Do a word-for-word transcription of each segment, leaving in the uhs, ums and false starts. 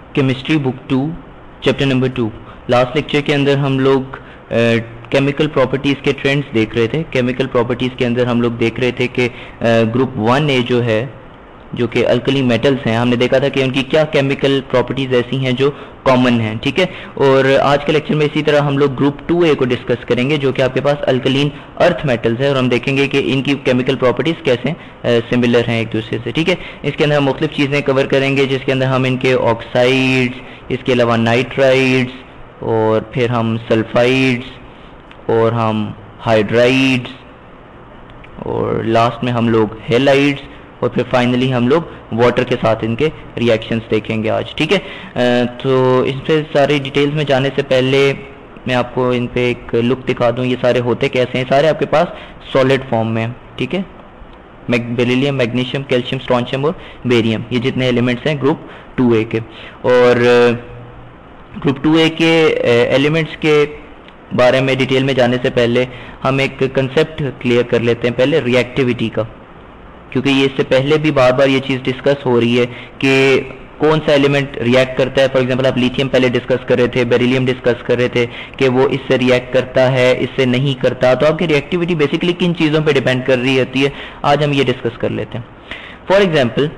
Chemistry book two chapter number two. Last lecture के अंदर हम लोग केमिकल प्रॉपर्टीज़ के ट्रेंड्स देख रहे थे। केमिकल प्रॉपर्टीज़ के अंदर हम लोग देख रहे थे कि ग्रुप वन ए जो है, जो कि अल्कली मेटल्स हैं, हमने देखा था कि उनकी क्या केमिकल प्रॉपर्टीज़ ऐसी हैं जो कॉमन हैं, ठीक है। और आज के लेक्चर में इसी तरह हम लोग ग्रुप टू ए को डिस्कस करेंगे, जो कि आपके पास अल्कलीन अर्थ मेटल्स है, और हम देखेंगे कि इनकी केमिकल प्रॉपर्टीज़ कैसे सिमिलर हैं एक दूसरे से, ठीक है। इसके अंदर हम मुख्तलिफ चीज़ें कवर करेंगे, जिसके अंदर हम इनके ऑक्साइड्स, इसके अलावा नाइट्राइड्स, और फिर हम सल्फाइड्स, और हम हाइड्राइड्स, और लास्ट में हम लोग हेलाइड्स, और फिर फाइनली हम लोग वाटर के साथ इनके रिएक्शंस देखेंगे आज, ठीक है। तो इस पे सारी डिटेल्स में जाने से पहले मैं आपको इन पे एक लुक दिखा दूं, ये सारे होते कैसे हैं। सारे आपके पास सॉलिड फॉर्म में, ठीक है। बेरिलियम, मैग्नीशियम, कैल्शियम, स्ट्रोंशियम और बेरियम, ये जितने एलिमेंट्स हैं ग्रुप टू ए के। और ग्रुप टू ए के एलिमेंट्स के बारे में डिटेल में जाने से पहले हम एक कंसेप्ट क्लियर कर लेते हैं पहले, रिएक्टिविटी का, क्योंकि ये इससे पहले भी बार बार ये चीज़ डिस्कस हो रही है कि कौन सा एलिमेंट रिएक्ट करता है। फॉर एग्जांपल आप लिथियम पहले डिस्कस कर रहे थे, बेरिलियम डिस्कस कर रहे थे कि वो इससे रिएक्ट करता है, इससे नहीं करता। तो आपकी रिएक्टिविटी बेसिकली किन चीज़ों पे डिपेंड कर रही होती है, आज हम ये डिस्कस कर लेते हैं। फॉर एग्जाम्पल,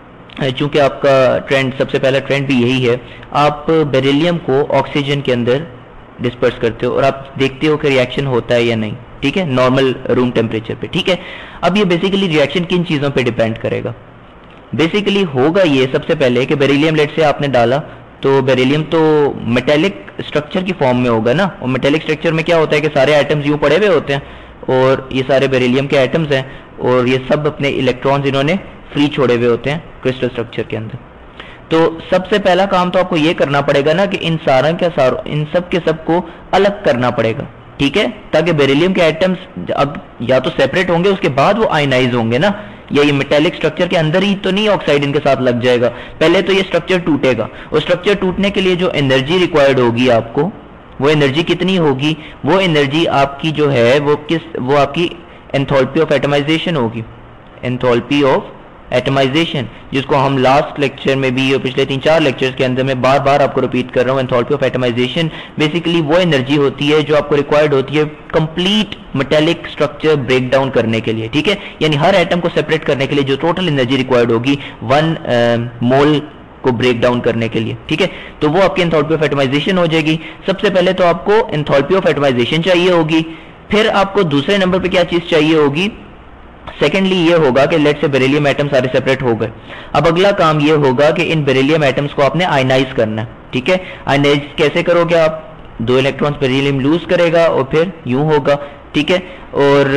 चूँकि आपका ट्रेंड, सबसे पहला ट्रेंड भी यही है, आप बेरिलियम को ऑक्सीजन के अंदर डिस्पर्स करते हो और आप देखते हो कि रिएक्शन होता है या नहीं, ठीक है, नॉर्मल रूम टेम्परेचर पे, ठीक है। अब ये बेसिकली रिएक्शन किन चीज़ों पे डिपेंड करेगा। बेसिकली होगा ये सबसे पहले कि बेरिलियम लेट से आपने डाला, तो बेरिलियम तो मेटेलिक स्ट्रक्चर की फॉर्म में होगा ना, और मेटेलिक स्ट्रक्चर में क्या होता है कि सारे एटम्स यूं पड़े हुए होते हैं, और ये सारे बेरिलियम के एटम्स हैं, और ये सब अपने इलेक्ट्रॉन्स इन्होंने फ्री छोड़े हुए होते हैं क्रिस्टल स्ट्रक्चर के अंदर। तो सबसे पहला काम तो आपको ये करना पड़ेगा ना कि इन सारा के सारों, इन सब के सब को अलग करना पड़ेगा, ठीक है, ताकि बेरिलियम के एटम्स अब या तो सेपरेट होंगे, उसके बाद वो आयनाइज होंगे ना, या ये मेटेलिक स्ट्रक्चर के अंदर ही तो नहीं ऑक्साइड इनके साथ लग जाएगा, पहले तो ये स्ट्रक्चर टूटेगा, और स्ट्रक्चर टूटने के लिए जो एनर्जी रिक्वायर्ड होगी आपको, वो एनर्जी कितनी होगी, वो एनर्जी आपकी जो है वो किस, वो आपकी एंथैल्पी ऑफ एटमाइजेशन होगी, एंथैल्पी ऑफ एटमाइजेशन, जिसको हम लास्ट लेक्चर में भी और पिछले तीन चार लेक्चर्स के अंदर में बार बार आपको रिपीट कर रहा हूँ। एंथैल्पी ऑफ एटमाइजेशन बेसिकली वो एनर्जी होती है जो आपको रिक्वायर्ड होती है complete metallic structure break down करने के लिए, ठीक है, यानी हर एटम को सेपरेट करने के लिए जो टोटल एनर्जी रिक्वायर्ड होगी वन मोल को ब्रेक डाउन करने के लिए, ठीक है, तो वो आपकी एंथैल्पी ऑफ एटमाइजेशन हो जाएगी। सबसे पहले तो आपको एंथैल्पी ऑफ एटमाइजेशन चाहिए होगी, फिर आपको दूसरे नंबर पे क्या चीज चाहिए होगी, सेकेंडली ये होगा कि लेट से बेरिलियम एटम सारे सेपरेट हो गए। अब अगला काम ये होगा कि इन बेरिलियम एटम्स को आपने आयनाइज करना है, ठीक है। आयनाइज कैसे करोगे आप, दो इलेक्ट्रॉन्स बेरिलियम लूज करेगा और फिर यूं होगा, ठीक है। और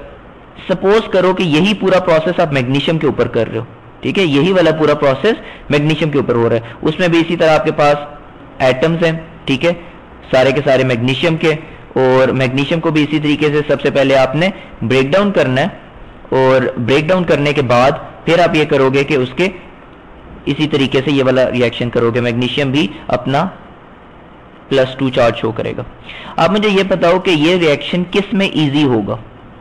सपोज करो कि यही पूरा प्रोसेस आप मैग्नीशियम के ऊपर कर रहे हो, ठीक है, यही वाला पूरा प्रोसेस मैग्नीशियम के ऊपर हो रहा है, उसमें भी इसी तरह आपके पास एटम्स हैं, ठीक है, सारे के सारे मैग्नीशियम के, और मैग्नीशियम को भी इसी तरीके से सबसे पहले आपने ब्रेक डाउन करना है, और ब्रेक डाउन करने के बाद फिर आप ये करोगे कि उसके इसी तरीके से ये वाला रिएक्शन करोगे, मैग्नीशियम भी अपना प्लस टू चार्ज शो करेगा। आप मुझे ये बताओ कि ये रिएक्शन किस में इजी होगा,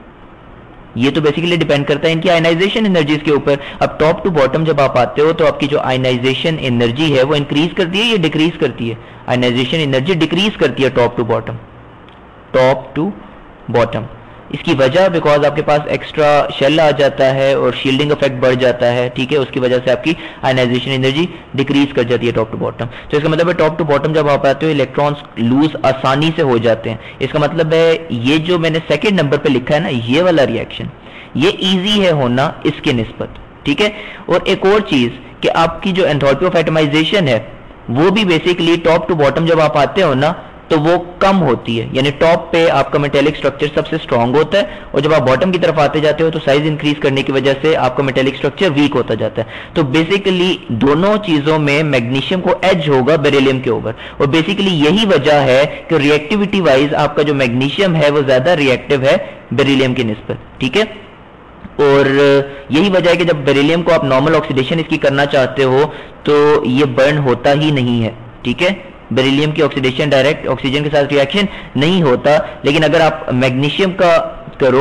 ये तो बेसिकली डिपेंड करता है इनकी आयनाइजेशन एनर्जीज के ऊपर। अब टॉप टू बॉटम जब आप आते हो तो आपकी जो आयनाइजेशन एनर्जी है वो इंक्रीज करती है या डिक्रीज करती है, आयनाइजेशन एनर्जी डिक्रीज करती है top to bottom, top to bottom. इसकी वजह बिकॉज आपके पास एक्स्ट्रा शेल आ जाता है और शील्डिंग इफेक्ट बढ़ जाता है, ठीक है, उसकी वजह से आपकी आयनाइजेशन एनर्जी डिक्रीज कर जाती है टॉप टू बॉटम। तो इसका मतलब है टॉप टू बॉटम जब आप आते हो इलेक्ट्रॉन्स लूज आसानी से हो जाते हैं। इसका मतलब है ये जो मैंने सेकेंड नंबर पे लिखा है ना, ये वाला रिएक्शन ये ईजी है होना इसके निस्बत, ठीक है। और एक और चीज कि आपकी जो एंथैल्पी ऑफ एटमाइजेशन है वो भी बेसिकली टॉप टू बॉटम जब आप आते हो ना तो वो कम होती है, यानी टॉप पे आपका मेटेलिक स्ट्रक्चर सबसे स्ट्रांग होता है, और जब आप बॉटम की तरफ आते जाते हो तो साइज इंक्रीज करने की वजह से आपका मेटेलिक स्ट्रक्चर वीक होता जाता है। तो बेसिकली दोनों चीजों में मैग्नीशियम को एज होगा बेरिलियम के ऊपर, और बेसिकली यही वजह है कि रिएक्टिविटी वाइज आपका जो मैग्नीशियम है वो ज्यादा रिएक्टिव है बेरिलियम की निस्बत, ठीक है। और यही वजह है कि जब बेरिलियम को आप नॉर्मल ऑक्सीडेशन इसकी करना चाहते हो तो ये बर्न होता ही नहीं है, ठीक है, बेरिलियम की ऑक्सीडेशन डायरेक्ट ऑक्सीजन के साथ रिएक्शन नहीं होता। लेकिन अगर आप मैग्नीशियम का करो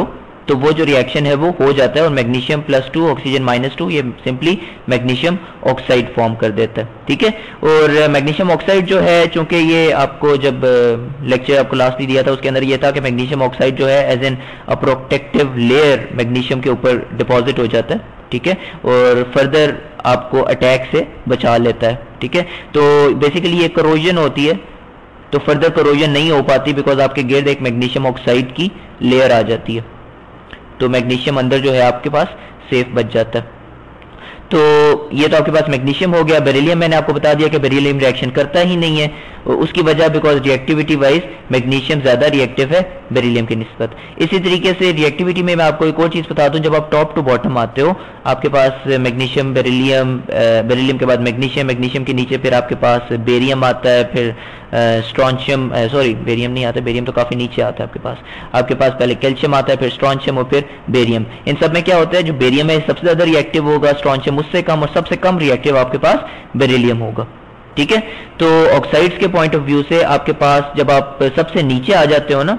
तो वो जो रिएक्शन है वो हो जाता है और magnesium plus two oxygen minus two ये सिंपली मैग्नीशियम ऑक्साइड फॉर्म कर देता है, ठीक है। और मैग्नीशियम ऑक्साइड जो है, चूंकि ये आपको जब लेक्चर आपको लास्ट दिया था उसके अंदर ये था कि मैग्नीशियम ऑक्साइड जो है as an a protective layer magnesium के ऊपर डिपॉजिट हो जाता है, ठीक है, और फर्दर आपको अटैक से बचा लेता है, ठीक है। तो बेसिकली ये करोजन होती है, तो फर्दर करोजन नहीं हो पाती बिकॉज आपके गिर्द एक मैग्नीशियम ऑक्साइड की लेयर आ जाती है, तो मैग्नीशियम अंदर जो है आपके पास सेफ बच जाता है। तो ये तो आपके पास मैग्नीशियम हो गया। बेरिलियम मैंने आपको बता दिया कि बेरिलियम रिएक्शन करता ही नहीं है, उसकी वजह बिकॉज रिएक्टिविटी वाइज मैग्नीशियम ज्यादा रिएक्टिव है बेरिलियम की निस्बत। इसी तरीके से रिएक्टिविटी में मैं आपको एक और चीज बता दूं, जब आप टॉप टू बॉटम आते हो आपके पास मैग्नीशियम बेरिलियम, बेरिलियम के बाद मैग्नीशियम, मैग्नीशियम के नीचे फिर आपके पास बेरियम आता है, फिर स्ट्रॉन्शियम, सॉरी बेरियम नहीं आता, बेरियम तो काफी नीचे आता है आपके पास, आपके पास पहले कैल्शियम आता है, फिर स्ट्रॉन्शियम और फिर बेरियम। इन सब में क्या होता है, जो बेरियम है सबसे ज्यादा रिएक्टिव होगा, स्ट्रॉन्शियम उससे कम, और सबसे कम रिएक्टिव आपके पास बेरिलियम होगा, ठीक है। तो ऑक्साइड्स के पॉइंट ऑफ व्यू से आपके पास जब आप सबसे नीचे आ जाते हो ना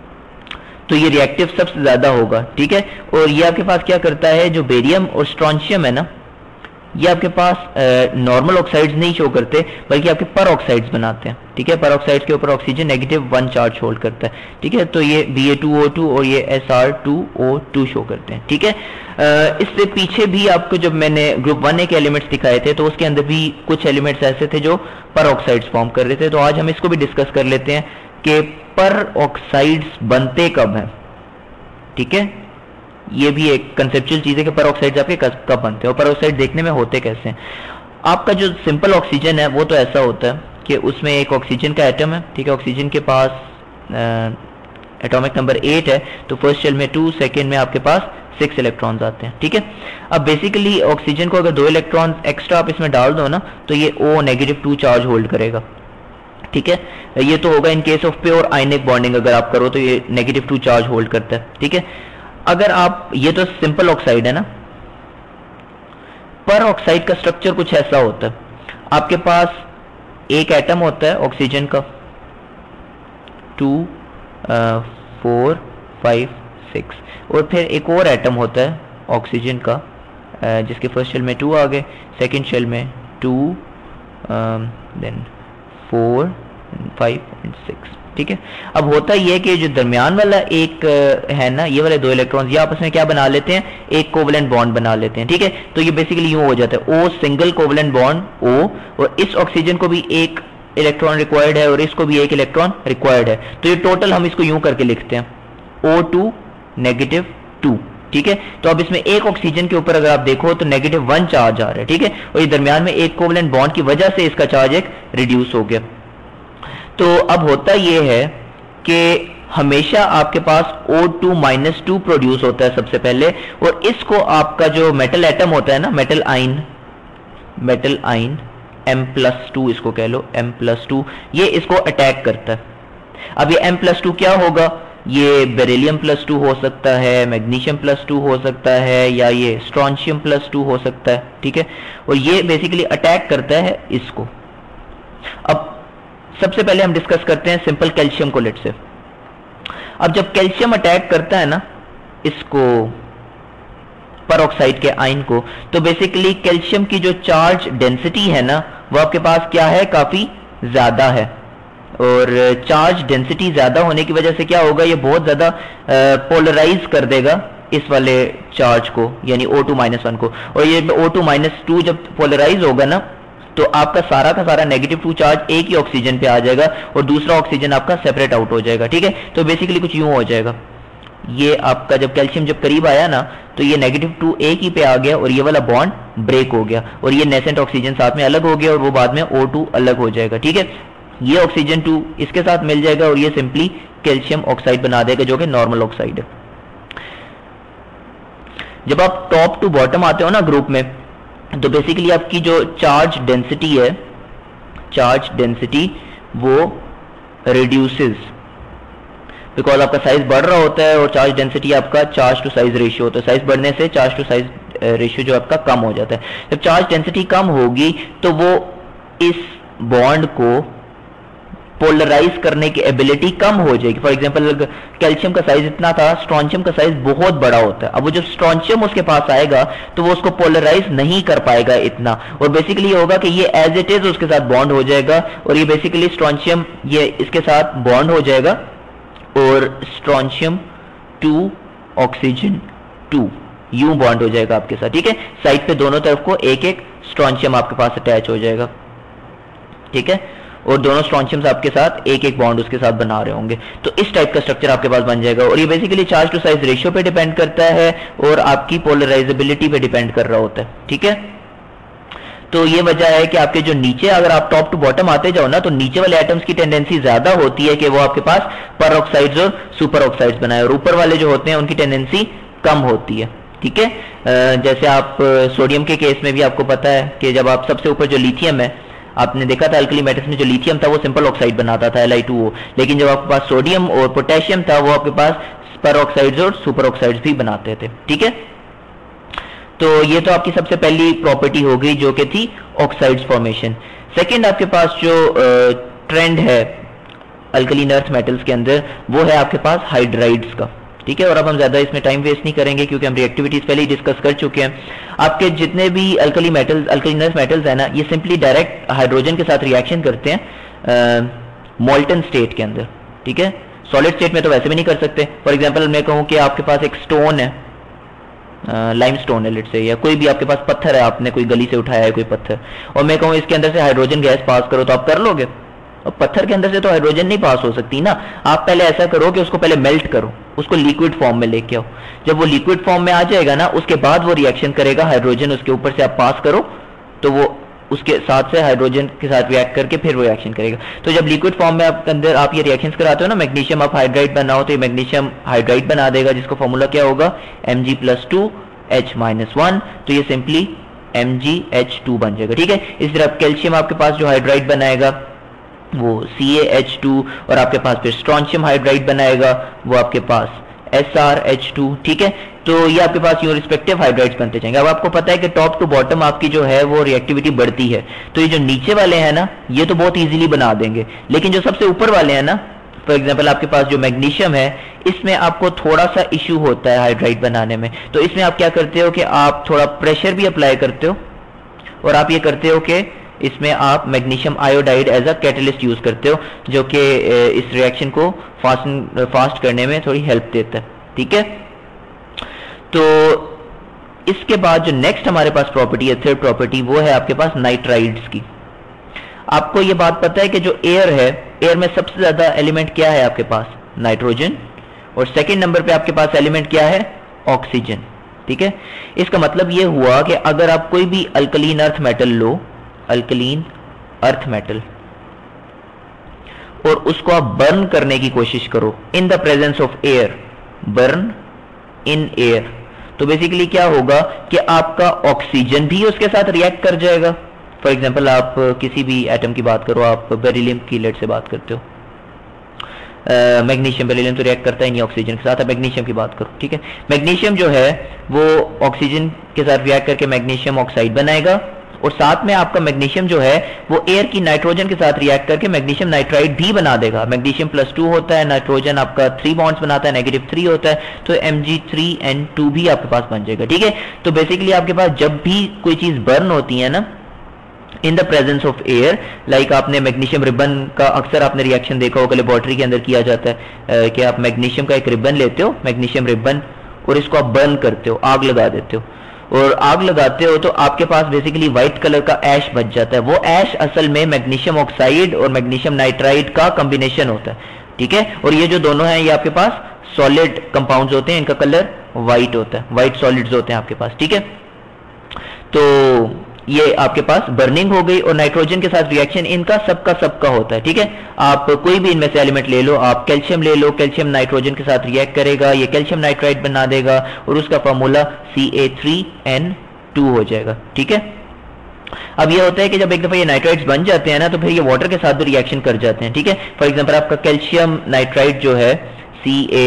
तो ये रिएक्टिव सबसे ज्यादा होगा, ठीक है। और ये आपके पास क्या करता है, जो बेरियम और स्ट्रॉन्शियम है ना, ये आपके पास नॉर्मल ऑक्साइड्स नहीं शो करते बल्कि आपके पर ऑक्साइड्स बनाते हैं, ठीक है। पर ऑक्साइड्स के ऊपर oxygen negative one charge hold करता है, ठीक है। तो ये B A two O two और ये S R two O two show करते हैं, ठीक है। इससे पीछे भी आपको जब मैंने ग्रुप वन ए के एलिमेंट्स दिखाए थे तो उसके अंदर भी कुछ एलिमेंट्स ऐसे थे जो पर ऑक्साइड्स फॉर्म कर रहे थे। तो आज हम इसको भी डिस्कस कर लेते हैं कि पर ऑक्साइड्स बनते कब हैं, ठीक है। ये भी एक कंसेप्चुअल चीज है कि पर ऑक्साइड्स आपके कब बनते हैं और पर ऑक्साइड देखने में होते कैसे हैं। आपका जो सिंपल ऑक्सीजन है वो तो ऐसा होता है कि उसमें एक ऑक्सीजन का एटम है, ठीक है। ऑक्सीजन के पास एटॉमिक नंबर एट है, तो फर्स्ट शेल में टू, सेकेंड में आपके पास सिक्स इलेक्ट्रॉन्स आते हैं, ठीक है। अब बेसिकली ऑक्सीजन को अगर दो इलेक्ट्रॉन एक्स्ट्रा आप इसमें डाल दो ना तो ये O negative two charge hold करेगा, ठीक है। ये तो होगा in case of pure ionic bonding, अगर आप करो तो ये नेगेटिव टू चार्ज होल्ड करता है, ठीक है। अगर आप, ये तो सिंपल ऑक्साइड है ना, पर ऑक्साइड का स्ट्रक्चर कुछ ऐसा होता है, आपके पास एक एटम होता है ऑक्सीजन का, टू फोर फाइव सिक्स, और फिर एक और एटम होता है ऑक्सीजन का uh, जिसके फर्स्ट शेल में टू आ गए, सेकेंड शेल में two, then four, five and six, ठीक है। अब होता ये कि जो दरमियान वाला एक है ना, ये वाले दो इलेक्ट्रॉन्स ये आपस में क्या बना लेते हैं, एक कोवलेंट बॉन्ड बना लेते हैं, ठीक है। तो ये बेसिकली यूं हो जाता है, O single covalent bond O, और इस ऑक्सीजन को भी एक इलेक्ट्रॉन रिक्वायर्ड है और इसको भी एक इलेक्ट्रॉन रिक्वायर्ड है, तो ये टोटल हम इसको यूं करके लिखते हैं ओ टू नेगेटिव टू, ठीक है। तो अब इसमें एक ऑक्सीजन के ऊपर अगर आप देखो तो नेगेटिव वन चार्ज आ रहा है, ठीक है, और ये दरमियान में एक कोवलेंट बॉन्ड की वजह से इसका चार्ज एक रिड्यूस हो गया। तो अब होता यह है कि हमेशा आपके पास O two minus two produce होता है सबसे पहले, और इसको आपका जो मेटल एटम होता है ना, मेटल आइन, मेटल आइन M प्लस टू इसको कह लो, M प्लस टू, ये इसको अटैक करता है। अब ये M प्लस टू क्या होगा, ये बेरिलियम प्लस टू हो सकता है, मैग्नीशियम प्लस टू हो सकता है, या ये स्ट्रॉन्शियम प्लस टू हो सकता है, ठीक है। और ये बेसिकली अटैक करता है इसको। अब सबसे पहले हम डिस्कस करते हैं सिंपल कैल्शियम को लेट से। अब जब कैल्शियम अटैक करता है ना इसको, पर ऑक्साइड के आयन को, तो बेसिकली कैल्शियम की जो चार्ज डेंसिटी है ना वो आपके पास क्या है, काफी ज्यादा है, और चार्ज डेंसिटी ज्यादा होने की वजह से क्या होगा, ये बहुत ज्यादा पोलराइज कर देगा इस वाले चार्ज को, यानी ओ टू माइनस वन को। और ये ओ टू माइनस टू जब पोलराइज होगा ना तो आपका सारा का सारा नेगेटिव टू चार्ज एक ही ऑक्सीजन पे आ जाएगा और दूसरा ऑक्सीजन आपका सेपरेट आउट हो जाएगा, ठीक है। तो बेसिकली कुछ यूं हो जाएगा, ये आपका जब कैल्शियम जब करीब आया ना तो ये नेगेटिव टू एक ही पे आ गया और ये वाला बॉन्ड ब्रेक हो गया और ये नेसेंट ऑक्सीजन साथ में अलग हो गया और वो बाद में ओ टू अलग हो जाएगा, ठीक है। ये ऑक्सीजन टू इसके साथ मिल जाएगा और ये सिंपली कैल्शियम ऑक्साइड बना देगा जो कि नॉर्मल ऑक्साइड है। जब आप टॉप टू बॉटम आते हो ना ग्रुप में, तो बेसिकली आपकी जो चार्ज डेंसिटी है, चार्ज डेंसिटी वो रिड्यूसेस, बिकॉज आपका साइज बढ़ रहा होता है और चार्ज डेंसिटी आपका चार्ज टू साइज रेशियो होता है, साइज बढ़ने से चार्ज टू साइज रेशियो जो आपका कम हो जाता है। जब चार्ज डेंसिटी कम होगी तो वो इस बॉन्ड को पोलराइज करने की एबिलिटी कम हो जाएगी। फॉर एग्जांपल कैल्शियम का साइज इतना था, स्ट्रॉन्शियम का साइज बहुत बड़ा होता है। अब वो जब स्ट्रॉन्शियम उसके पास आएगा तो वो उसको पोलराइज नहीं कर पाएगा इतना, और बेसिकली ये होगा कि ये एज इट इज उसके साथ बॉन्ड हो जाएगा, और ये बेसिकली स्ट्रॉन्शियम ये इसके साथ बॉन्ड हो जाएगा, और स्ट्रॉन्शियम टू ऑक्सीजन टू यूं बॉन्ड हो जाएगा आपके साथ। ठीक है, साइड पे दोनों तरफ को एक एक स्ट्रॉन्शियम आपके पास अटैच हो जाएगा। ठीक है, और दोनों स्ट्रॉन्शियम्स आपके साथ एक एक बॉन्ड उसके साथ बना रहे होंगे। तो इस टाइप का स्ट्रक्चर आपके पास बन जाएगा, और ये basically charge to size ratio पे डिपेंड करता है और आपकी पोलराइजेबिलिटी पे डिपेंड कर रहा होता है। ठीक है, तो ये वजह है कि आपके जो नीचे, अगर आप टॉप टू बॉटम आते जाओ ना, तो नीचे वाले एटम्स की टेंडेंसी ज्यादा होती है कि वो आपके पास पर ऑक्साइड्स और सुपर ऑक्साइड्स बनाए, और ऊपर वाले जो होते हैं उनकी टेंडेंसी कम होती है। ठीक है, जैसे आप सोडियम के केस में भी आपको पता है कि जब आप सबसे ऊपर जो लिथियम है, आपने देखा था अल्कली मेटल्स में जो लिथियम था वो सिंपल ऑक्साइड बनाता था एल आई टू ओ, लेकिन जब आपके पास सोडियम और पोटेशियम था वो आपके पास पर ऑक्साइड्स और सुपर ऑक्साइड्स भी बनाते थे। ठीक है, तो ये तो आपकी सबसे पहली प्रॉपर्टी हो गई जो कि थी ऑक्साइड्स फॉर्मेशन। सेकंड आपके पास जो ट्रेंड है अल्कलीन अर्थ मेटल्स के अंदर वो है आपके पास हाइड्राइड्स का। ठीक है, और अब हम ज्यादा इसमें टाइम वेस्ट नहीं करेंगे क्योंकि हम रिएक्टिविटीज पहले ही डिस्कस कर चुके हैं। आपके जितने भी alkali metals, alkaline earth metals है ना, ये सिंपली डायरेक्ट हाइड्रोजन के साथ रिएक्शन करते हैं मोल्टन स्टेट के अंदर। ठीक है, सॉलिड स्टेट में तो वैसे भी नहीं कर सकते। फॉर एग्जांपल मैं कहूँ कि आपके पास एक स्टोन है, लाइम स्टोन है लेट से, या कोई भी आपके पास पत्थर है, आपने कोई गली से उठाया है कोई पत्थर, और मैं कहूँ इसके अंदर से हाइड्रोजन गैस पास करो, तो आप कर लोगे? और पत्थर के अंदर से तो हाइड्रोजन नहीं पास हो सकती ना। आप पहले ऐसा करो कि उसको पहले मेल्ट करो, उसको लिक्विड फॉर्म में लेके आओ। जब वो लिक्विड फॉर्म में आ जाएगा ना, उसके बाद वो रिएक्शन करेगा, हाइड्रोजन उसके ऊपर से आप पास करो तो वो उसके साथ से हाइड्रोजन के साथ रिएक्ट करके फिर वो रिएक्शन करेगा। तो जब लिक्विड फॉर्म में आप अंदर आप ये रिएक्शंस कराते हो ना, मैग्नीशियम आप हाइड्राइड बनाओ तो ये मैग्नीशियम हाइड्राइड बना देगा, जिसका फॉर्मूला क्या होगा, M G plus two H minus one. तो ये simply M G H two बन जाएगा। ठीक है, इस तरह कैल्शियम आपके पास जो हाइड्राइड बनाएगा वो सी ए एच टू, और आपके पास फिर स्ट्रॉन्शियम हाइड्राइड बनाएगा वो आपके पास एस आर एच टू। ठीक है, तो ये आपके पास यूं रिस्पेक्टिव हाइड्राइड्स बनते जाएंगे। अब आपको पता है कि टॉप टू बॉटम आपकी जो है वो रिएक्टिविटी बढ़ती है, तो ये जो नीचे वाले हैं ना ये तो बहुत इजीली बना देंगे, लेकिन जो सबसे ऊपर वाले हैं ना, फॉर एग्जांपल आपके पास जो मैग्नीशियम है, इसमें आपको थोड़ा सा इश्यू होता है हाइड्राइड बनाने में। तो इसमें आप क्या करते हो कि आप थोड़ा प्रेशर भी अप्लाई करते हो, और आप ये करते हो कि इसमें आप magnesium iodide as a catalyst use करते हो, जो कि इस रिएक्शन को फास्ट फास्ट करने में थोड़ी हेल्प देता है। ठीक है, तो इसके बाद जो नेक्स्ट हमारे पास प्रॉपर्टी है, थर्ड प्रॉपर्टी, वो है आपके पास नाइट्राइड्स की। आपको ये बात पता है कि जो एयर है, एयर में सबसे ज्यादा एलिमेंट क्या है आपके पास, नाइट्रोजन, और सेकेंड नंबर पे आपके पास एलिमेंट क्या है, ऑक्सीजन। ठीक है, इसका मतलब ये हुआ कि अगर आप कोई भी अल्कलीन अर्थ मेटल लो, अल्कलीन अर्थ मेटल, और उसको आप बर्न करने की कोशिश करो in the presence of air, burn in air, तो बेसिकली क्या होगा कि आपका ऑक्सीजन भी उसके साथ रिएक्ट कर जाएगा। फॉर एग्जांपल आप किसी भी एटम की बात करो, आप बेरिलियम की लेट से बात करते हो, मैग्नीशियम, बेरिलियम तो रिएक्ट करता ही नहीं ऑक्सीजन के साथ, अब मैग्नीशियम की बात करो। ठीक है, मैग्नीशियम जो है वो ऑक्सीजन के साथ रिएक्ट करके मैग्नीशियम ऑक्साइड बनाएगा, और साथ में आपका मैग्नीशियम जो है वो एयर की नाइट्रोजन के साथ रिएक्ट करके मैग्नीशियम नाइट्राइड भी बना देगा। मैग्नीशियम प्लस टू होता है, नाइट्रोजन आपका थ्री बॉन्ड्स बनाता है, नेगेटिव थ्री होता है, तो M G three N two भी आपके पास बन जाएगा। ठीक है, तो बेसिकली आपके पास जब भी कोई चीज बर्न होती है ना in the presence of air, like आपने मैग्नीशियम रिबन का अक्सर आपने रिएक्शन देखा होगा, लेबोरेटरी के अंदर किया जाता है कि आप मैग्नीशियम का एक रिबन लेते हो, मैग्नीशियम रिबन, और इसको आप बर्न करते हो, आग लगा देते हो, और आग लगाते हो तो आपके पास बेसिकली व्हाइट कलर का ऐश बच जाता है। वो ऐश असल में मैग्नीशियम ऑक्साइड और मैग्नीशियम नाइट्राइड का कॉम्बिनेशन होता है। ठीक है, और ये जो दोनों हैं ये आपके पास सॉलिड कंपाउंड्स होते हैं, इनका कलर व्हाइट होता है, व्हाइट सॉलिड्स होते हैं आपके पास। ठीक है, तो ये आपके पास बर्निंग हो गई, और नाइट्रोजन के साथ रिएक्शन इनका सबका सबका होता है। ठीक है, आप कोई भी इनमें से एलिमेंट ले लो, आप कैल्शियम ले लो, कैल्शियम नाइट्रोजन के साथ रिएक्ट करेगा, ये कैल्शियम नाइट्राइड बना देगा, और उसका formula C A three N two हो जाएगा। ठीक है, अब ये होता है कि जब एक दफा ये नाइट्राइड्स बन जाते हैं ना, तो फिर ये वाटर के साथ भी रिएक्शन कर जाते हैं। ठीक है, फॉर एग्जाम्पल आपका कैल्शियम नाइट्राइड जो है C A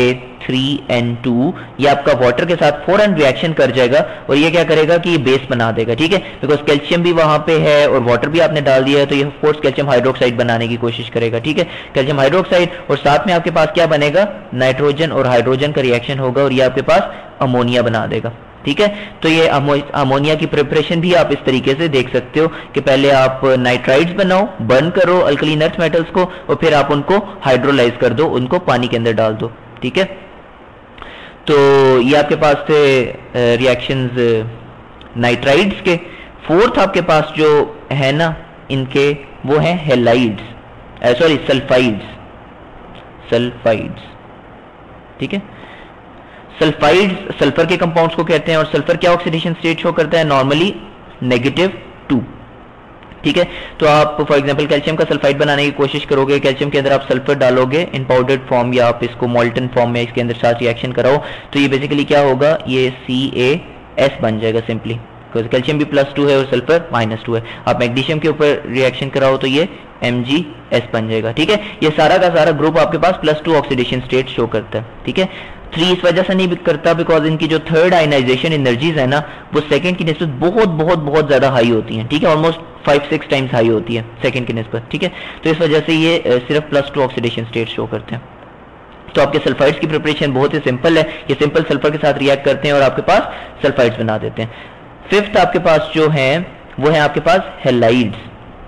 three N two, ये आपका वाटर के साथ फौरन रिएक्शन कर जाएगा और ये क्या करेगा कि ये बेस बना देगा, ठीक है, बिकॉज कैल्शियम भी वहां पे है और वाटर भी आपने डाल दिया है, तो ये फोर्स कैल्शियम हाइड्रोक्साइड बनाने की कोशिश करेगा, ठीक है, कैल्शियम हाइड्रोक्साइड, और साथ में आपके पास क्या बनेगा, नाइट्रोजन और हाइड्रोजन का रिएक्शन होगा और ये आपके पास अमोनिया बना देगा, ठीक है। तो ये अमोनिया की प्रिपरेशन भी आप इस तरीके से देख सकते हो कि पहले आप नाइट्राइड्स बनाओ, बर्न करो अल्कलीन अर्थ मेटल्स को और फिर आप उनको हाइड्रोलाइज कर दो, उनको पानी के अंदर डाल दो, ठीक है। तो ये आपके पास थे रिएक्शंस नाइट्राइड्स के। फोर्थ आपके पास जो है ना इनके, वो है हेलाइड्स, सॉरी सल्फाइड्स, सल्फाइड्स, ठीक है। सल्फाइड्स सल्फर के कंपाउंड्स को कहते हैं और सल्फर क्या ऑक्सीडेशन स्टेट शो करता है, नॉर्मली नेगेटिव टू, ठीक है। तो आप फॉर एग्जांपल कैल्शियम का सल्फाइड बनाने की कोशिश करोगे, कैल्शियम के अंदर आप सल्फर डालोगे इन पाउडर्ड फॉर्म या आप इसको मॉल्टन फॉर्म में इसके अंदर साथ रिएक्शन कराओ, तो ये बेसिकली क्या होगा, ये सी ए एस बन जाएगा सिंपली, बिकॉज कैल्शियम भी प्लस टू है और सल्फर माइनस टू है। आप मैग्नीशियम के ऊपर रिएक्शन कराओ तो ये एम जी एस बन जाएगा, ठीक है। ये सारा का सारा ग्रुप आपके पास plus two oxidation state show करता है, ठीक है। थ्री इस वजह से नहीं करता बिकॉज इनकी जो थर्ड आयनाइजेशन एनर्जीज है ना वो सेकंड की निस्बत बहुत बहुत बहुत ज्यादा हाई होती हैं, ठीक है, almost five six times high होती है सेकंड की निस्बत, ठीक है। तो इस वजह से ये सिर्फ plus two oxidation state show करते हैं। तो आपके सल्फाइड्स की प्रिपरेशन बहुत ही सिंपल है, ये सिंपल सल्फर के साथ रिएक्ट करते हैं और आपके पास सल्फाइड्स बना देते हैं। फिफ्थ आपके पास जो है वो है आपके पास हेलाइड्स।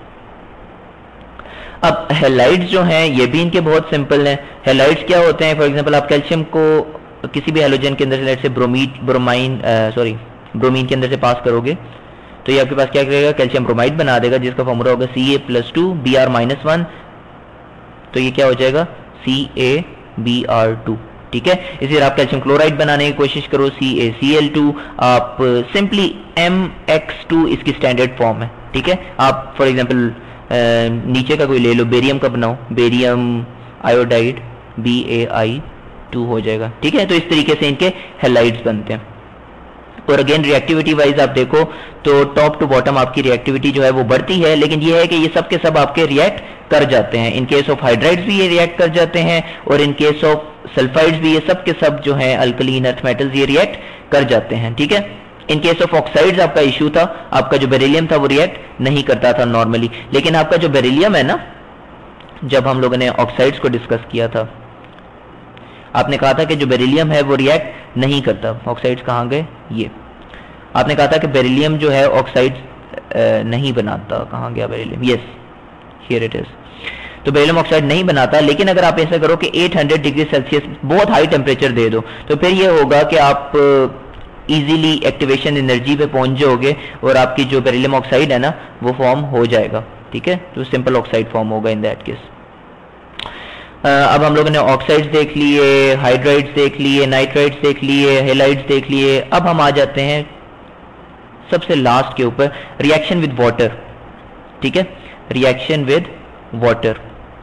अब हेलाइड्स जो हैं ये भी इनके बहुत सिंपल हैं। हेलाइड्स क्या होते हैं, फॉर एग्जांपल आप कैल्शियम को किसी भी हैलोजन के अंदर से लेट से ब्रोमीड ब्रोमाइन सॉरी ब्रोमीन के अंदर से पास करोगे तो ये आपके पास क्या करेगा, कैल्शियम ब्रोमाइड बना देगा जिसका फॉर्मूला होगा C A plus two B R minus one, तो ये क्या हो जाएगा C A B R two, ठीक है। इसी तरह आप कैल्शियम क्लोराइड बनाने की कोशिश करो C A C L two, आप सिंपली एम एक्स टू इसकी स्टैंडर्ड फॉर्म है, ठीक है। आप फॉर एग्जांपल नीचे का कोई ले लो, बेरियम का बनाओ, barium iodide B A I two हो जाएगा, ठीक है। तो इस तरीके से इनके हेलाइड्स बनते हैं। और अगेन रिएक्टिविटी वाइज आप देखो तो टॉप टू बॉटम आपकी रिएक्टिविटी जो है वो बढ़ती है, लेकिन ये है कि ये सब के सब आपके रिएक्ट कर जाते हैं। इन केस ऑफ हाइड्राइड्स भी ये रिएक्ट कर जाते हैं और इन केस ऑफ सल्फाइड्स भी ये सब के सब जो है अल्कलीन अर्थ मेटल्स ये रिएक्ट कर जाते हैं, ठीक है। इन केस ऑफ ऑक्साइड्स आपका इशू था, आपका जो बेरिलियम था वो रिएक्ट नहीं करता था नॉर्मली, लेकिन आपका जो बेरिलियम है ना, जब हम लोगों ने ऑक्साइड्स को डिस्कस किया था आपने कहा था कि जो बेरिलियम है वो रिएक्ट नहीं करता। ऑक्साइड्स कहाँ गए, ये आपने कहा था कि बेरिलियम जो है ऑक्साइड्स नहीं बनाता, कहाँ गया beryllium, yes here it is. तो बेरिलियम ऑक्साइड नहीं बनाता, लेकिन अगर आप ऐसा करो कि आठ सौ डिग्री सेल्सियस बहुत हाई टेम्परेचर दे दो तो फिर ये होगा कि आप इजीली एक्टिवेशन एनर्जी पे पहुंच जाओगे और आपकी जो बेरिलियम ऑक्साइड है ना वो फॉर्म हो जाएगा, ठीक है। तो सिंपल ऑक्साइड फॉर्म होगा इन दैट केस। अब हम लोगों ने ऑक्साइड्स देख लिए, हाइड्राइड्स देख लिए, नाइट्राइड्स देख लिए, हेलाइड्स देख लिए। अब हम आ जाते हैं सबसे लास्ट के ऊपर, रिएक्शन विद वाटर, ठीक है, रिएक्शन विद वाटर।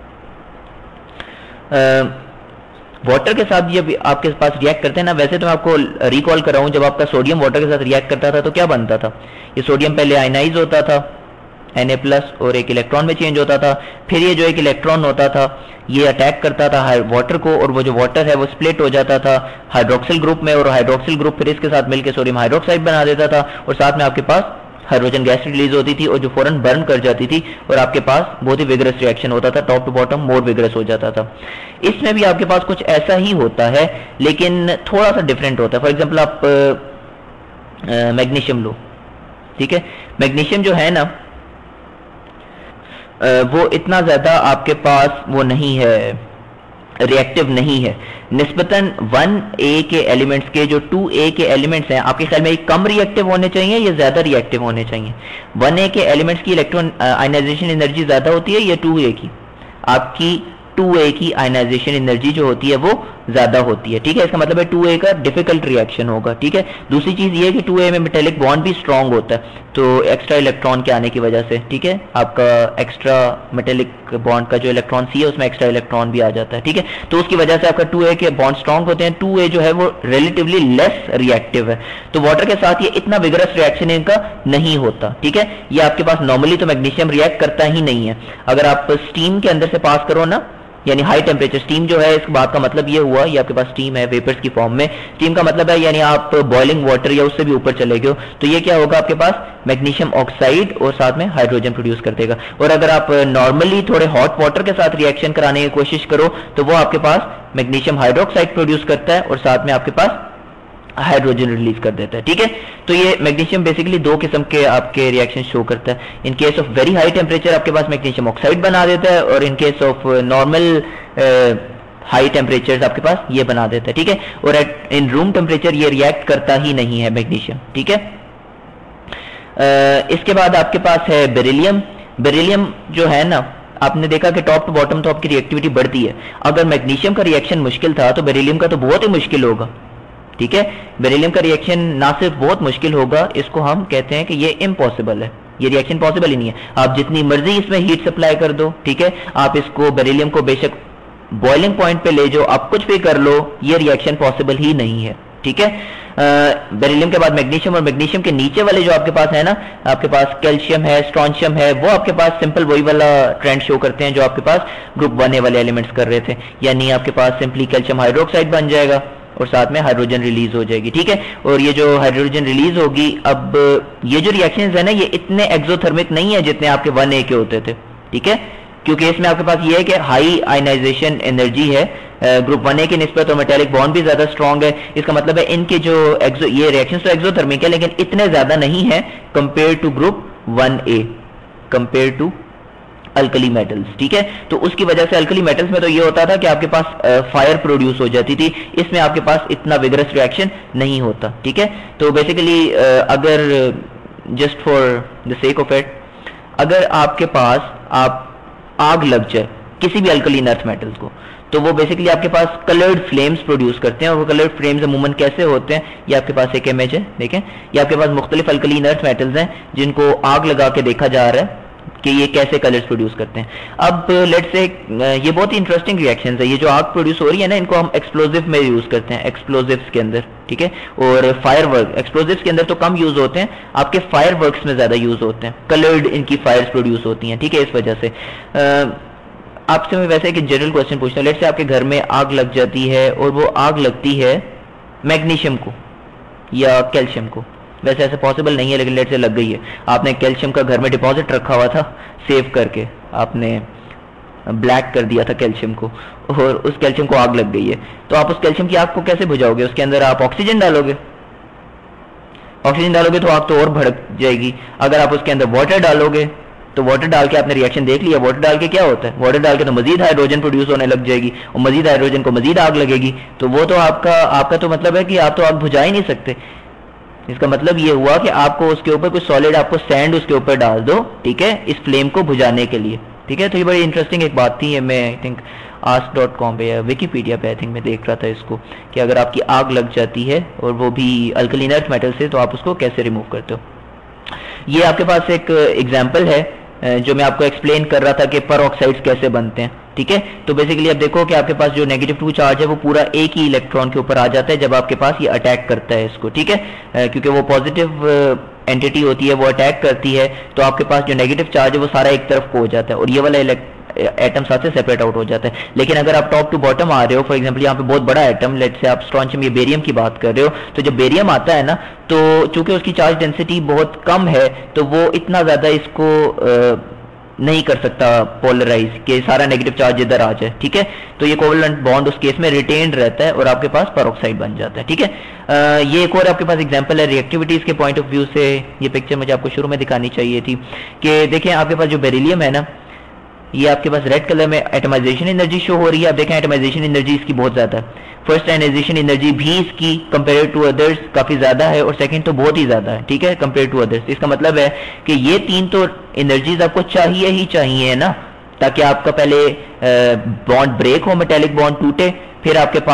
वाटर के साथ जब आपके पास रिएक्ट करते हैं ना, वैसे तो मैं आपको रिकॉल कर रहा हूं, जब आपका सोडियम वाटर के साथ रिएक्ट करता था तो क्या बनता था, ये सोडियम पहले आयनाइज होता था Na प्लस और एक इलेक्ट्रॉन में चेंज होता था, फिर ये जो एक इलेक्ट्रॉन होता था ये अटैक करता था वाटर को और वो जो वाटर है वो स्प्लिट हो जाता था हाइड्रोक्सिल ग्रुप में और हाइड्रोक्सिल ग्रुप फिर इसके साथ मिलकर सोडियम हाइड्रोक्साइड बना देता था और साथ में आपके पास हाइड्रोजन गैस रिलीज होती थी और जो फौरन बर्न कर जाती थी और आपके पास बहुत ही विगरस रिएक्शन होता था, top to bottom more vigorous हो जाता था। इसमें भी आपके पास कुछ ऐसा ही होता है लेकिन थोड़ा सा डिफरेंट होता है। फॉर एग्जाम्पल आप मैग्नीशियम लो, ठीक है, मैग्नीशियम जो है ना वो इतना ज्यादा आपके पास वो नहीं है, रिएक्टिव नहीं है निस्बतन वन ए के एलिमेंट्स के। जो टू ए के एलिमेंट्स हैं आपके ख्याल में कम रिएक्टिव होने चाहिए या ज्यादा रिएक्टिव होने चाहिए? वन ए के एलिमेंट्स की इलेक्ट्रॉन आयनाइजेशन एनर्जी ज्यादा होती है या टू ए की? आपकी टू ए की आयनाइजेशन एनर्जी जो होती है वो ज्यादा होती है, ठीक है। इसका मतलब है टू ए का डिफिकल्ट रिएक्शन होगा, ठीक है। दूसरी चीज ये है कि टू ए में मेटेलिक बॉन्ड भी स्ट्रांग होता है तो एक्स्ट्रा इलेक्ट्रॉन के आने की वजह से, ठीक है, आपका एक्स्ट्रा मेटेलिक बॉन्ड का जो इलेक्ट्रॉन सी है उसमें एक्स्ट्रा इलेक्ट्रॉन भी आ जाता है, ठीक है। तो उसकी वजह से आपका टू ए के बॉन्ड स्ट्रांग होते हैं, टू ए जो है वो रिलेटिवली लेस रिएक्टिव है। तो वाटर के साथ ये इतना विगरस रिएक्शन इनका नहीं होता, ठीक है। ये आपके पास नॉर्मली तो मैग्नीशियम रिएक्ट करता ही नहीं है। अगर आप स्टीम के अंदर से पास करो ना यानी हाई टेम्परेचर स्टीम जो है, इस बात का मतलब ये हुआ, ये आपके पास स्टीम है वेपर्स की फॉर्म में, स्टीम का मतलब है यानी आप बॉइलिंग वाटर या उससे भी ऊपर चले गए हो, तो ये क्या होगा आपके पास मैग्नीशियम ऑक्साइड और साथ में हाइड्रोजन प्रोड्यूस कर देगा। और अगर आप नॉर्मली थोड़े हॉट वाटर के साथ रिएक्शन कराने की कोशिश करो तो वो आपके पास मैग्नीशियम हाइड्रोक्साइड प्रोड्यूस करता है और साथ में आपके पास हाइड्रोजन रिलीज कर देता है, ठीक है। तो ये मैग्नीशियम बेसिकली दो किस्म के आपके रिएक्शन शो करता है। In case of very high temperature आपके पास मैग्नीशियम ऑक्साइड बना देता है, और in case of normal high temperature आपके पास ये बना देता है, ठीक है। और एट इन रूम टेम्परेचर ये रिएक्ट करता ही नहीं है मैग्नीशियम, ठीक है। uh, इसके बाद आपके पास है बेरिलियम। बेरिलियम जो है ना, आपने देखा कि टॉप टू बॉटम तो आपकी रिएक्टिविटी बढ़ती है। अगर मैग्नीशियम का रिएक्शन मुश्किल था तो बेरिलियम का तो बहुत ही मुश्किल होगा, ठीक है। बेरिलियम का रिएक्शन ना सिर्फ बहुत मुश्किल होगा, इसको हम कहते हैं कि ये इम्पॉसिबल है, ये रिएक्शन पॉसिबल ही नहीं है। आप जितनी मर्जी इसमें हीट सप्लाई कर दो, ठीक है, आप इसको बेरिलियम को बेशक बॉइलिंग पॉइंट पे ले जाओ, आप कुछ भी कर लो, ये रिएक्शन पॉसिबल ही नहीं है, ठीक है। बेरिलियम के बाद मैग्नीशियम, और मैग्नीशियम के नीचे वाले जो आपके पास है ना, आपके पास कैल्शियम है, स्ट्रॉन्शियम है, वो आपके पास सिंपल वही वाला ट्रेंड शो करते हैं जो आपके पास ग्रुप वन ए वाले एलिमेंट्स कर रहे थे, यानी आपके पास सिंपली कैल्शियम हाइड्रोक्साइड बन जाएगा और साथ में हाइड्रोजन रिलीज हो जाएगी, ठीक है। और ये जो हाइड्रोजन रिलीज होगी, अब ये जो रिएक्शंस है ना, ये इतने एक्सोथर्मिक नहीं है जितने आपके वन ए के होते थे, ठीक है, क्योंकि इसमें आपके पास ये है कि हाई आयनाइजेशन एनर्जी है ग्रुप वन ए की निस्बत, और मेटालिक बॉन्ड भी ज्यादा स्ट्रॉन्ग है। इसका मतलब है इनके जो एक्सो ये रिएक्शंस तो एक्सोथर्मिक है, लेकिन इतने ज्यादा नहीं है compare to group one A, compare to alkali metals, ठीक है। तो उसकी वजह से अल्कली मेटल्स में तो ये होता था कि आपके पास फायर प्रोड्यूस हो जाती थी, इसमें आपके पास इतना विगरस रिएक्शन नहीं होता, ठीक है। तो बेसिकली अगर just for the sake of it, अगर आपके पास आप आग लग जाए किसी भी अल्कलीन अर्थ मेटल्स को, तो वो बेसिकली आपके पास कलर्ड फ्लेम्स प्रोड्यूस करते हैं, और वो कलर्ड फ्लेम्स अमूमन कैसे होते हैं, ये आपके पास एक इमेज है, देखें, ये आपके पास मुख्तलिफ अल्कलीन अर्थ मेटल्स हैं जिनको आग लगा के देखा जा रहा है कि ये कैसे कलर्स प्रोड्यूस करते हैं। अब लेट्स से ये बहुत ही इंटरेस्टिंग रिएक्शंस है, ये जो आग प्रोड्यूस हो रही है ना, इनको हम एक्सप्लोजिव में यूज करते हैं, एक्सप्लोजिव्स के अंदर, ठीक है। और फायर वर्क, एक्सप्लोजिव्स के अंदर तो कम यूज होते हैं, आपके फायर वर्क्स में ज्यादा यूज होते हैं, कलर्ड इनकी फायर्स प्रोड्यूस होती हैं, ठीक है। इस वजह से आपसे मैं वैसे एक जनरल क्वेश्चन पूछता हूँ, लेट्स से आपके घर में आग लग जाती है और वो आग लगती है मैग्नीशियम को या कैल्शियम को, वैसे ऐसे पॉसिबल नहीं है, लेकिन लेट से लग गई है। आपने कैल्शियम का घर में डिपॉजिट रखा हुआ था सेव करके, आपने ब्लैक कर दिया था कैल्शियम को, और उस कैल्शियम को आग लग गई है, तो आप उस कैल्शियम की आग को कैसे बुझाओगे? उसके अंदर आप ऑक्सीजन डालोगे, ऑक्सीजन डालोगे तो आग तो और भड़क जाएगी। अगर आप उसके अंदर वाटर डालोगे तो वाटर डाल के आपने रिएक्शन देख लिया, वाटर डाल के क्या होता है, वाटर डाल के तो मजीद हाइड्रोजन प्रोड्यूस होने लग जाएगी, और मजीद हाइड्रोजन को मजीद आग लगेगी, तो वो तो आपका आपका तो मतलब है कि आप तो आग बुझा ही नहीं सकते। इसका मतलब ये हुआ कि आपको उसके ऊपर कुछ सॉलिड, आपको सैंड उसके ऊपर डाल दो, ठीक है, इस फ्लेम को बुझाने के लिए, ठीक है। तो ये बड़ी इंटरेस्टिंग एक बात थी, मैं I think ask dot com पे या विकीपीडिया पे आई थिंक मैं देख रहा था इसको, कि अगर आपकी आग लग जाती है और वो भी अल्कलीन अर्थ मेटल से, तो आप उसको कैसे रिमूव करते हो। ये आपके पास एक एग्जाम्पल है जो मैं आपको एक्सप्लेन कर रहा था कि पर ऑक्साइड्स कैसे बनते हैं, ठीक है। तो बेसिकली अब देखो कि आपके पास जो नेगेटिव टू चार्ज है वो पूरा एक ही इलेक्ट्रॉन के ऊपर आ जाता है जब आपके पास ये अटैक करता है इसको, ठीक है, क्योंकि वो पॉजिटिव एंटिटी होती है, वो अटैक करती है, तो आपके पास जो नेगेटिव चार्ज है वो सारा एक तरफ को हो जाता है और ये वाला एटम साथ से सेपरेट आउट हो जाता है। लेकिन अगर आप टॉप टू बॉटम आ रहे हो, फॉर एग्जांपल यहाँ पे बहुत बड़ा एटम, लेट से आप स्ट्रॉन्शियम या बेरियम की बात कर रहे हो, तो जब बेरियम आता है ना, तो चूंकि उसकी चार्ज डेंसिटी बहुत कम है, तो वो इतना ज्यादा इसको आ, नहीं कर सकता पोलराइज कि सारा नेगेटिव चार्ज इधर आ जाए, ठीक है। तो ये कोवलेंट बॉन्ड उस केस में रिटेन्ड रहता है और आपके पास पेरोक्साइड बन जाता है, ठीक है। आ, ये एक और आपके पास एग्जांपल है रिएक्टिविटीज के पॉइंट ऑफ व्यू से। ये पिक्चर मुझे आपको शुरू में दिखानी चाहिए थी कि देखें आपके पास जो बेरिलियम है ना, ये आपके पास रेड कलर में एटमाइजेशन एनर्जी शो हो रही है। आप देखें एटमाइजेशन एनर्जी इसकी बहुत ज्यादा है, फर्स्ट आयनाइजेशन एनर्जी भी इसकी कंपेयर टू अदर्स काफी ज्यादा है, और सेकंड तो बहुत ही ज्यादा है, ठीक है, कंपेयर टू अदर्स। इसका मतलब है कि ये तीन तो एनर्जीज आपको चाहिए ही चाहिए ना, ताकि आपका पहले बॉन्ड ब्रेक हो, मेटेलिक बॉन्ड टूटे, फिर आपके पास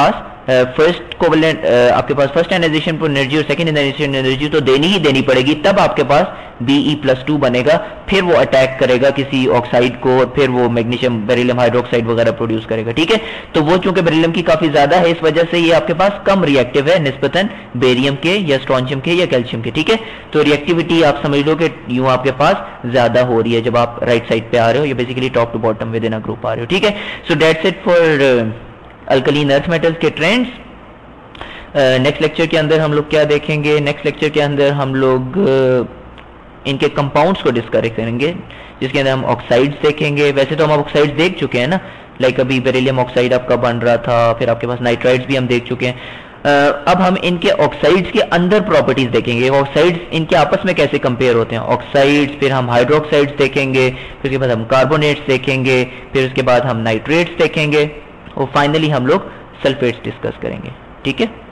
फर्स्ट कोवेलेंट आपके पास फर्स्ट आयनाइजेशन पर एनर्जी और सेकंड आयनाइजेशन एनर्जी तो देनी ही देनी पड़ेगी, तब आपके पास Be प्लस टू बनेगा, फिर वो अटैक करेगा किसी ऑक्साइड को और फिर वो मैग्नीशियम बेरिलियम हाइड्रोक्साइड वगैरह प्रोड्यूस करेगा। ठीक है, तो वो चूंकि बेरिलियम की काफी ज्यादा है इस वजह से ये आपके पास कम रिएक्टिव है निस्बतन बेरियम के या स्ट्रॉन्शियम के या कैल्शियम के। ठीक है, तो रिएक्टिविटी आप समझ लो कि यूं आपके पास ज्यादा हो रही है जब आप राइट साइड पे आ रहे हो, या basically top to bottom within a group आ रहे हो। ठीक है, so that's it for alkaline earth metals के ट्रेंड्स। नेक्स्ट लेक्चर के अंदर हम लोग क्या देखेंगे, नेक्स्ट लेक्चर के अंदर हम लोग uh, इनके कंपाउंड्स को डिस्कस करेंगे, जिसके अंदर हम ऑक्साइड्स देखेंगे। वैसे तो हम ऑक्साइड्स देख चुके हैं ना, लाइक अभी बेरिलियम ऑक्साइड आपका बन रहा था, फिर आपके पास नाइट्राइड्स भी हम देख चुके हैं। uh, अब हम इनके ऑक्साइड्स के अंदर प्रॉपर्टीज देखेंगे, ऑक्साइड्स इनके आपस में कैसे कंपेयर होते हैं, ऑक्साइड्स, फिर हम हाइड्रोक्साइड्स देखेंगे, फिर उसके बाद हम कार्बोनेट्स देखेंगे, फिर उसके बाद हम नाइट्रेट्स देखेंगे और फाइनली हम लोग सल्फेट्स डिस्कस करेंगे। ठीक है।